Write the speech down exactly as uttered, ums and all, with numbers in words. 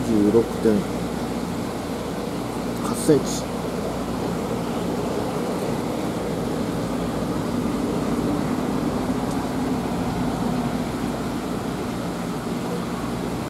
じゅうろくてんはちセンチ。